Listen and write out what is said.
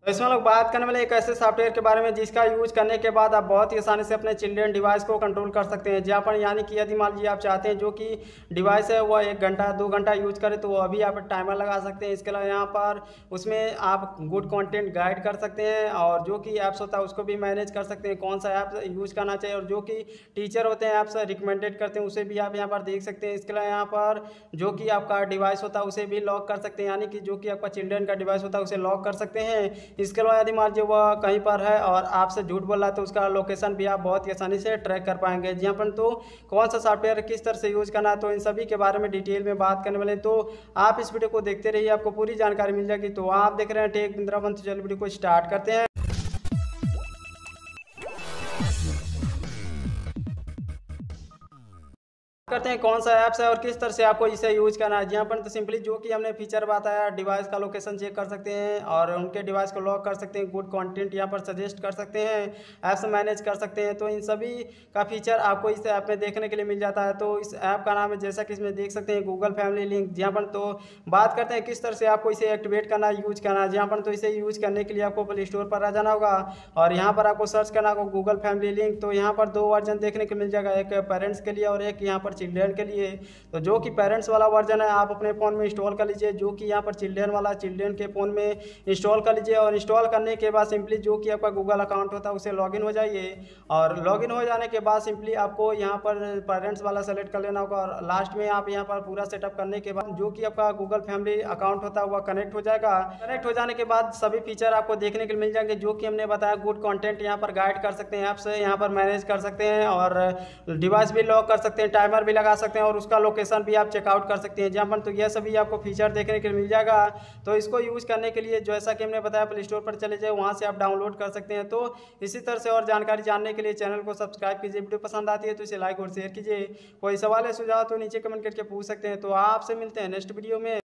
इसमें हम लोग बात करने वाले एक ऐसे सॉफ्टवेयर के बारे में जिसका यूज करने के बाद आप बहुत ही आसानी से अपने चिल्ड्रन डिवाइस को कंट्रोल कर सकते हैं। जहाँ पर यानी कि यदि मान लीजिए आप चाहते हैं जो कि डिवाइस है वह 1 घंटा 2 घंटा यूज करे तो वो अभी आप टाइमर लगा सकते हैं। इसके अलावा यहाँ पर उसमें आप गुड कंटेंट गाइड कर सकते हैं और जो कि ऐप्स होता है उसको भी मैनेज कर सकते हैं, कौन सा ऐप यूज करना चाहिए, और जो कि टीचर होते हैं ऐप्स रिकमेंडेड करते हैं उसे भी आप यहाँ पर देख सकते हैं। इसके अलावा यहाँ पर जो कि आपका डिवाइस होता है उसे भी लॉक कर सकते हैं, यानी कि जो कि आपका चिल्ड्रन का डिवाइस होता है उसे लॉक कर सकते हैं। इसके अलावा यदि मान लीजिए वह कहीं पर है और आपसे झूठ बोल रहा है तो उसका लोकेशन भी आप बहुत ही आसानी से ट्रैक कर पाएंगे। जी हाँ, परंतु कौन सा सॉफ्टवेयर किस तरह से यूज करना है तो इन सभी के बारे में डिटेल में बात करने वाले हैं। तो आप इस वीडियो को देखते रहिए, आपको पूरी जानकारी मिल जाएगी। तो आप देख रहे हैं टेक इंदिरा वन, तो चलिए वीडियो को स्टार्ट करते हैं। करते हैं कौन सा ऐप्स है और किस तरह से आपको इसे यूज करना है। यहाँ पर तो सिंपली जो कि हमने फीचर बताया, डिवाइस का लोकेशन चेक कर सकते हैं और उनके डिवाइस को लॉक कर सकते हैं, गुड कंटेंट यहाँ पर सजेस्ट कर सकते हैं, ऐप्स मैनेज कर सकते हैं। तो इन सभी का फीचर आपको इस ऐप में देखने के लिए मिल जाता है। तो इस ऐप का नाम है, जैसा कि इसमें देख सकते हैं, गूगल फैमिली लिंक। यहाँ पर तो बात करते हैं किस तरह से आपको इसे एक्टिवेट करना है, यूज करना है। यहाँ पर तो इसे यूज करने के लिए आपको प्ले स्टोर पर आ जाना होगा और यहाँ पर आपको सर्च करना होगा गूगल फैमिली लिंक। तो यहाँ पर 2 वर्जन देखने को मिल जाएगा, एक पेरेंट्स के लिए और एक यहाँ पर चिल्ड्रन के लिए। तो जो कि पेरेंट्स वाला वर्जन है आप अपने फ़ोन में इंस्टॉल कर लीजिए, जो कि यहाँ पर चिल्ड्रन वाला चिल्ड्रन के फ़ोन में इंस्टॉल कर लीजिए। और इंस्टॉल करने के बाद सिंपली जो कि आपका गूगल अकाउंट होता है उसे लॉगिन हो जाइए और लॉगिन हो जाने के बाद सिंपली आपको यहाँ पर पेरेंट्स वाला सेलेक्ट कर लेना होगा और लास्ट में आप यहाँ पर पूरा सेटअप करने के बाद जो कि आपका गूगल फैमिली अकाउंट होता है वह कनेक्ट हो जाएगा। कनेक्ट हो जाने के बाद सभी फीचर आपको देखने के लिए मिल जाएंगे, जो कि हमने बताया, गुड कंटेंट यहाँ पर गाइड कर सकते हैं, ऐप्स यहाँ पर मैनेज कर सकते हैं और डिवाइस भी लॉक कर सकते हैं, टाइमर भी लगा सकते हैं और उसका लोकेशन भी आप चेकआउट कर सकते हैं। जहाँ पर तो यह सभी आपको फीचर देखने के लिए मिल जाएगा। तो इसको यूज करने के लिए जैसा कि हमने बताया, प्ले स्टोर पर चले जाए, वहाँ से आप डाउनलोड कर सकते हैं। तो इसी तरह से और जानकारी जानने के लिए चैनल को सब्सक्राइब कीजिए, वीडियो पसंद आती है तो इसे लाइक और शेयर कीजिए। कोई सवाल है सुझाव तो नीचे कमेंट करके पूछ सकते हैं। तो आपसे मिलते हैं नेक्स्ट वीडियो में।